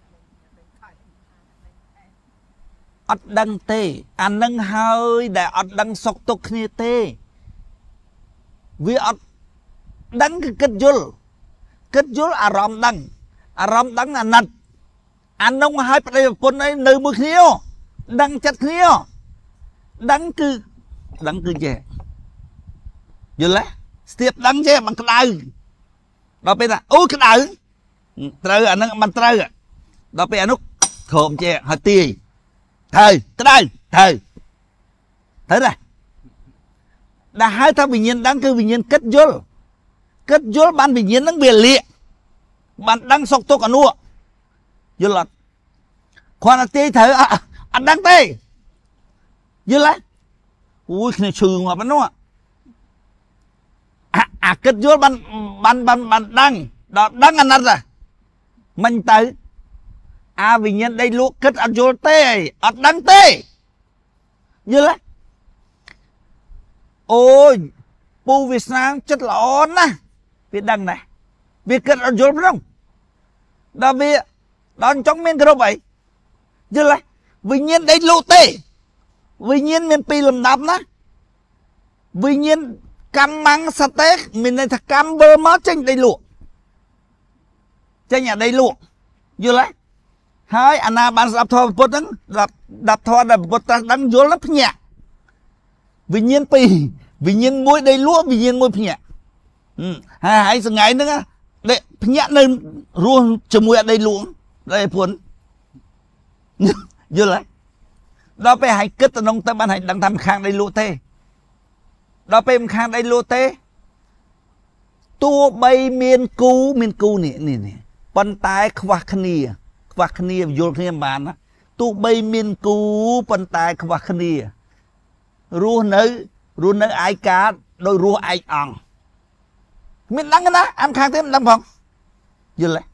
B: ọt đăng tê anh nâng hơi để ọt đăng sọc tục như tê vì ọt đăng cái kết dul kết dul à rom đăng à rom đăng là nặt anh nông hai đây quân ấy nơi mưa khiêu đăng chặt khiêu đăng cứ đăng cứ chè dul lấy tiếp đăng chè bằng cái đau đó bây giờ ôi cái đau trời anh nó bằng trời đó bây giờ nó khom chè hơi tì thời cái đây thời thấy này đã hai thằng bình nhiên đăng cứ bình nhiên kết dul kết dối ban bình nhiên đang bìa lịa bạn đang sọc tô cả nua dư lật khoan là tê thở à anh đang tê dư lấy ui cái này trừ mà bắn nó à à kết dối ban ban ban ban đang đó đang ăn ăn rồi mình tới à bình nhiên đây lúa kết ăn dối tê ăn đang tê dư lấy ôi pu Việt Nam chất là ổn nè việc đăng này việc kết ở dồn không đó vì đó trong miền cái đâu vậy chứ lại vì nhiên đấy lô tê vì nhiên miền pi làm đạp ná vì nhiên cam măng sa tế mình này thật cam bơ mất trên đây luộc trên nhà đây luộc chứ lại hai anh à bạn đạp thò bột đắng đạp đạp thò đạp bột đắng dồn lắm nhẹ vì nhiên pi vì nhiên môi đây lúa vì nhiên môi nhẹ ừ. hai hai sự ngày nữa đấy nhẹ lên luôn cho môi đây luôn đây buồn dư lại đó phải hay kết nông ta ban hành đang tham khang đây lúa tê đó phải khang đây lúa tê tua bay miền cú miền cú nè nè nè pan tai khva khnia khva khnia vô khnia bàn á tua bay miền cú pan tai khva khnia rùa nơi rùa nơi ai cá đôi rùa ai ăn miền đắng cái đó ăn khang thêm đắng phong dư lại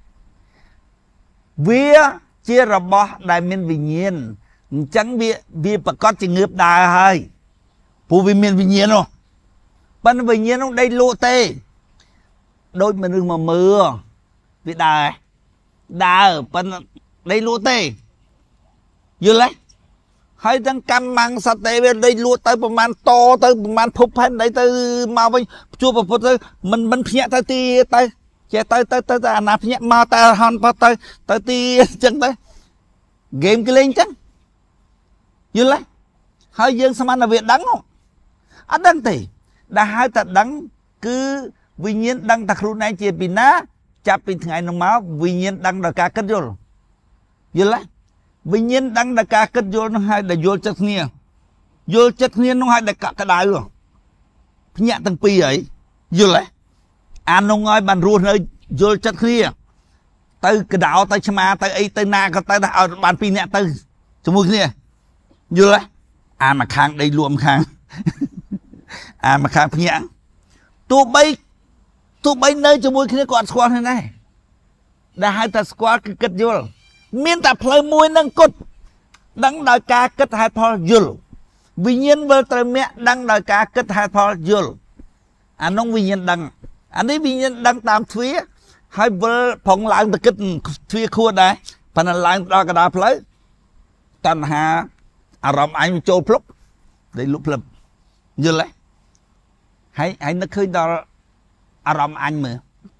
B: vía chia ra bỏ đại miền bình nhiên chẳng vía vía bà con chỉ ngược đài hơi phụ vì miền bình nhiên không bên bình nhiên không đây lụa tê đôi mình đừng mà mưa vì đài đài bên đây lụa tê dư lại hay đang cam mang sạch tê bên đây lụa tớiประมาณ to tớiประมาณ phút hết đấy tới mau với chua vào phút tới mình mình nhẹ tới tì tới ចេះទៅទៅទៅអាណាភ្ញាក់មកតែហន់ទៅទៅទីអញ្ចឹងទៅហ្គេមគេលេងអញ្ចឹងយល់ទេហើយយើងស្មានតែវាដឹងអត់ដឹងទេដែលហៅតែដឹងគឺវិញ្ញាណដឹងតែខ្លួនឯងជាពីណាចាប់ពីថ្ងៃនោះមកវិញ្ញាណដឹងដល់ការគិតយល់យល់ទេវិញ្ញាណដឹងដល់ការគិតយល់នោះហើយដែលយល់ចិត្តគ្នាយល់ចិត្តគ្នានោះហើយដែលកក្ដៅភ្ញាក់ទាំងពីរហើយយល់ទេអានោះហើយបានរស់នៅយល់ចិត្តគ្នាទៅកដោទៅឆ្មាទៅអីទៅណាក៏ទៅឲ្យបានពីរនាក់ទៅជាមួយគ្នាយល់ទេអានមកខាងដីលួមខាងអានមកខាងភ្ញាក់ទោះបីទោះបីនៅជាមួយគ្នាក៏អត់ស្គាល់គ្នាដែរដែលហៅថាស្គាល់គឺគិតយល់មានតែផ្លូវមួយនឹងគត់ដឹងដោយការគិតហេតុផលយល់វិញ្ញាណវិលត្រូវមាក់ដឹងដោយការគិតហេតុផលយល់អានោះវិញ្ញាណដឹងអានេះវិញ្ញាណដឹងតាមទ្វាហើយវិលប្រងឡើងទៅគិតទ្វាខួរដែរប៉ុន្តែឡើងដល់កណ្ដាលផ្លូវតណ្ហាអារម្មណ៍អញចូលភ្លុកដែលលុបភ្លឹបយល់ទេហើយហើយនឹកឃើញដល់អារម្មណ៍អញមើល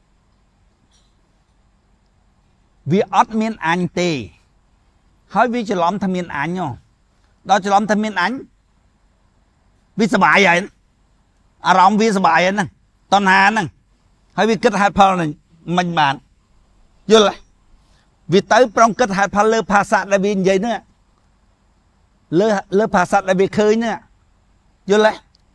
B: វាអត់មានអញទេហើយវាច្រឡំថាមានអញដល់ច្រឡំថាមានអញវាសុបាយហើយអារម្មណ៍វាសុបាយហើយហ្នឹងតណ្ហាហ្នឹងហើយវាគិតហេតុផលហ្នឹងមិនបានយល់ទេវាទៅប្រងគិតហេតុផលលើភាសាដែលវានិយាយហ្នឹងលើលើភាសាដែលវាឃើញហ្នឹងយល់ទេ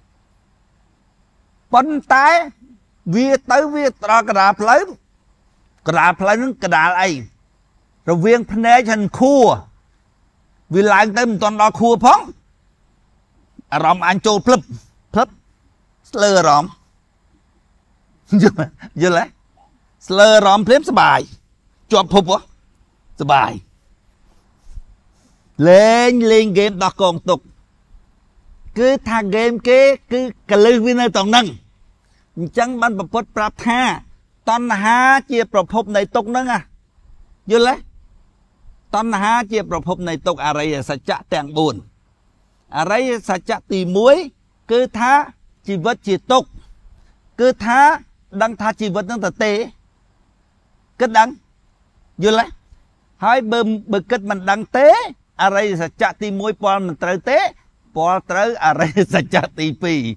B: ប៉ុន្តែវាទៅវាដល់កណ្ដាលផ្លូវកណ្ដាលផ្លូវហ្នឹងកណ្ដាលអីរវាងភ្នែកហើយខួរវាឡើងទៅមិនទាន់ដល់ខួរផងអារម្មណ៍អញចូលភ្លឹបភ្លឹបស្លើអារម្មណ៍យល់យល់ទេស្លើអារម្មណ៍ភ្លាមសបាយជាប់ភពសបាយលេងលេងហ្គេមដោះកងទុកគឺថាហ្គេមគេគឺកលឹះវានៅត្រង់ហ្នឹងអញ្ចឹងបានប្រពុតប្រាប់ថាតណ្ហាជាប្រភពនៃទុកហ្នឹងណាយល់ទេតណ្ហាជាប្រភពនៃទុកអរិយសច្ចៈទាំងបួនអរិយសច្ចៈទីមួយគឺថាជីវិតជាទុកគឺថាដឹងថាជីវិតហ្នឹងទៅទេគិតដឹងយល់ទេហើយបើបើគិតមិនដឹងទេអរិយសច្ចៈទីមួយពលមិនត្រូវទេពលត្រូវអរិយសច្ចៈទីពីរ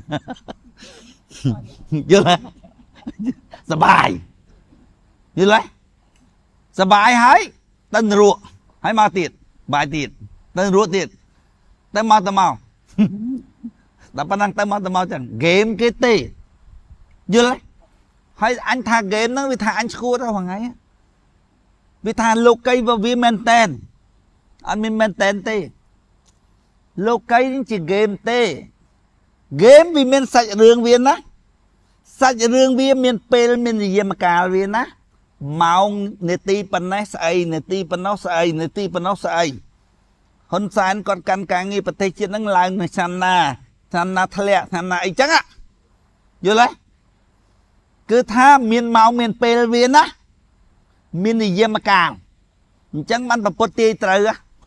B: យល់ទេសបាយយល់ទេសបាយហើយទៅនរកហើយមកទៀតបាយទៀតទៅនរកទៀតទៅមកទៅមកដល់ប៉ុណ្ណឹងទៅមកទៅមកចឹងហ្គេមគេទេយល់ទេហើយអញថាហ្គេមហ្នឹងវាថាអញឈួតហ្នឹងថ្ងៃវាថាលោកីវាមែនតែនអត់មានមែនតែនទេលោកីនេះជាហ្គេមទេហ្គេមវាមានសាច់រឿងវាណាសាច់រឿងវាមានពេលមាននិយមកាលវាណាម៉ោងនាទីប៉ុណ្ណេះស្អីនាទីប៉ុណ្ណោះស្អីនាទីប៉ុណ្ណោះស្អីហ៊ុនសែនគាត់កាន់ការងារប្រទេសជាតិហ្នឹងឡើងនៅឆ្នាំណាឆ្នាំណាធ្លាក់ឆ្នាំណាអីចឹងយល់ទេគឺថាមានម៉ោងមានពេលវាណាមាននិយមកាលអញ្ចឹងបានប្រពុតទាយត្រូវ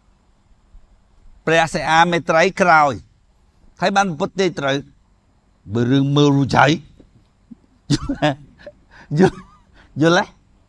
B: ព្រះសិអាមេត្រីក្រោយហើយបានប្រពុតទាយត្រូវបើរឿងមើលរួចហើយយល់យល់ទេ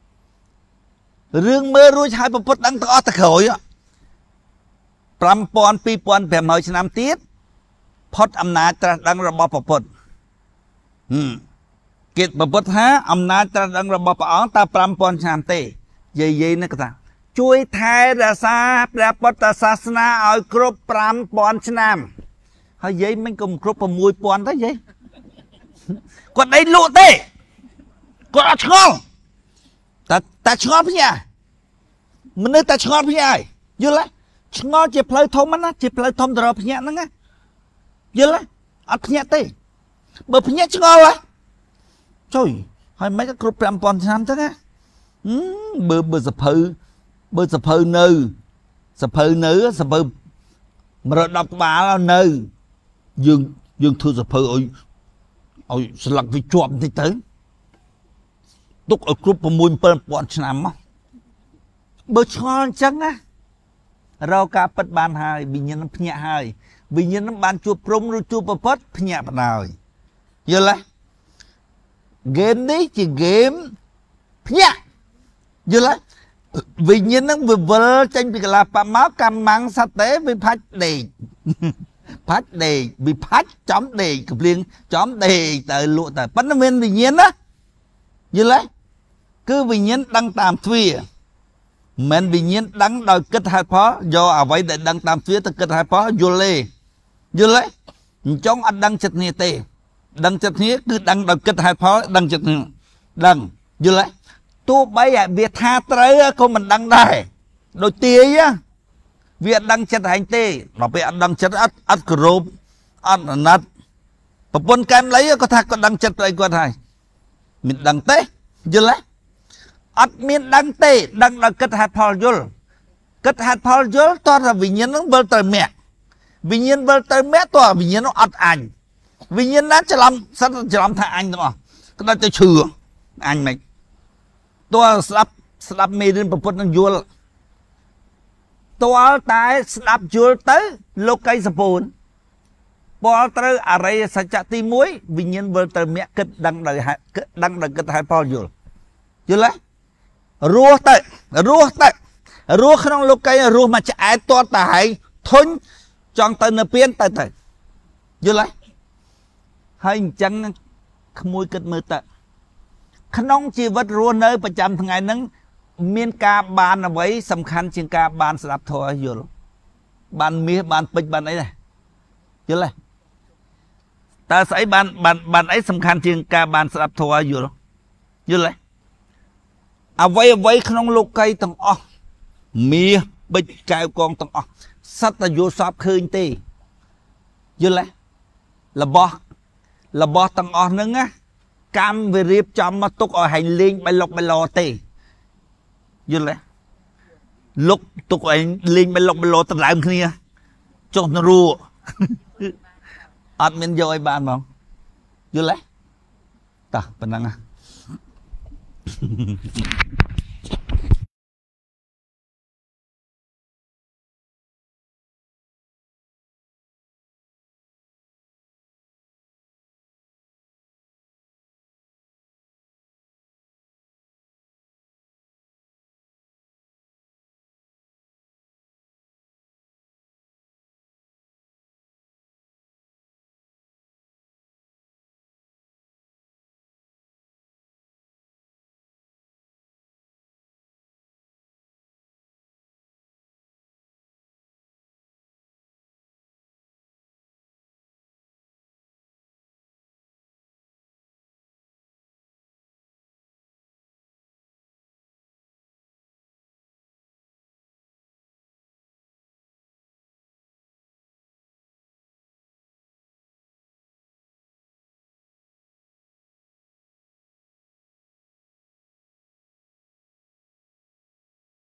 B: រឿងមើលរួចហើយប្រពុតដឹងទាំងអស់ទៅក្រោយប្រាំពាន់ពីរពាន់ប្រាំរយឆ្នាំទៀតផុតអំណាចត្រាស់ដឹងរបស់ប្រពុតហឹមគេប្រពុតថាអំណាចត្រាស់ដឹងរបស់ព្រះអង្គតើប្រាំពាន់ឆ្នាំទេយាយយាយនេះគាត់ថាជួយថែរក្សាព្រះពុទ្ធសាសនាឲ្យគ្រប់ប្រាំពាន់ឆ្នាំហើយយាយមិនក៏គ្រប់ប្រាំមួយពាន់ទេយាយគាត់ដេកលក់ទេគាត់អត់ឆ្ងល់តែតែឆ្ងល់ភ្ញាមនុស្សតែឆ្ងល់ភ្ញាយល់ទេឆ្ងល់ជាផ្លូវធំណាជាផ្លូវធំទៅរកភ្ញាហ្នឹងណាយល់ទេអត់ភ្ញាទេបើភ្ញាឆ្ងល់ហ៎ជួយហើយមិនក៏គ្រប់ប្រាំពាន់ឆ្នាំទៅណាបើបើសភៅបើសភៅនៅសភៅនៅសភៅមរដប់ក្បាលនៅយើងយើងធ្វើសភៅឲ្យឲ្យស្លឹកវាជាប់បន្តិចទៅទុកឲ្យគ្រប់ប្រាំមួយប្រាំពាន់ឆ្នាំមកបើឆ្ងល់អញ្ចឹងណារកការពិតបានហើយវិញ្ញាណនឹងភ្ញាក់ហើយវិញ្ញាណនឹងបានជួបព្រំឬជួបប្រពុតភ្ញាក់បណ្ដោយយល់ទេហ្គេមនេះជាហ្គេមភ្ញាក់យល់ទេវិញ្ញាណហ្នឹងវាវិលចេញពីកលាបមកកម្មងសតេវិផាច់ដេកផាច់ដេកវិផាច់ចំដេកកំភ្លៀងចំដេកទៅលក់ទៅប៉ុន្តែមានវិញ្ញាណណាយល់ទេគឺវិញ្ញាណដឹងតាមទ្វាមិនវិញ្ញាណដឹងដោយគិតហេតុផលយកអ្វីដែលដឹងតាមទ្វាទៅគិតហេតុផលយល់ទេយល់ទេអញ្ចឹងអត់ដឹងចិត្តគ្នាទេដឹងចិត្តគ្នាគឺដឹងដោយគិតហេតុផលដឹងចិត្តគ្នាដឹងយល់ទេទោះបីវាថាត្រូវក៏មិនដឹងដែរដូចទាយវាអត់ដឹងចិត្តឯងទេដល់ពេលអត់ដឹងចិត្តអត់អត់គោរពអត់អាណិតប្រពន្ធកែមលៃក៏ថាគាត់ដឹងចិត្តស្អីគាត់ហើយមិនដឹងទេយល់ទេអត់មានដឹងទេដឹងដល់គិតហេតុផលយល់គិតហេតុផលយល់តើវិញ្ញាណនឹងវិលទៅមាក់វិញ្ញាណវិលទៅមាក់តើវិញ្ញាណនោះអត់អញវិញ្ញាណណាច្រឡំសិតច្រឡំថាអញទាំងអស់ក្តាច់ទៅឈឺអញមិនតើស្ដាប់ស្ដាប់មេរៀនប្រពុតនឹងយល់តើតែស្ដាប់យល់ទៅលោកីសពូនពលត្រូវអរិយសច្ចៈទីមួយវិញ្ញាណវិលទៅមាក់គិតដឹងដោយដឹងដោយគិតហេតុផលយល់យល់ទេរស់ទៅរស់ទៅរស់ក្នុងលោកីរស់មកឆ្អែតតតែហែងធុញចង់ទៅនៅពៀនទៅទៅយល់ទេហើយអញ្ចឹងក្មួយគិតមើលទៅក្នុងជីវិតរស់នៅប្រចាំថ្ងៃហ្នឹងមានការបានអ្វីសំខាន់ជាងការបានស្ដាប់ធម៌យល់បានមាសបានពេជ្របានអីដែរយល់ទេតើស្អីបានបានបានអីសំខាន់ជាងការបានស្ដាប់ធម៌យល់យល់ទេអ្វីអ្វីក្នុងលោកីទាំងអស់មាសបិចកែវកងទាំងអស់សត្វតែយល់សពឃើញទេយល់ទេរបស់របស់ទាំងអស់ហ្នឹងណាកម្មវារៀបចំមកទុកឲ្យហែងលេងបៃលុកបៃឡទេយល់ទេលុកទុកឲ្យលេងបៃលុកបៃឡដណ្ដើមគ្នាចុះនរੂអត់មានយកឲ្យបានហ្មងយល់ទេតោះប៉ុណ្ណឹង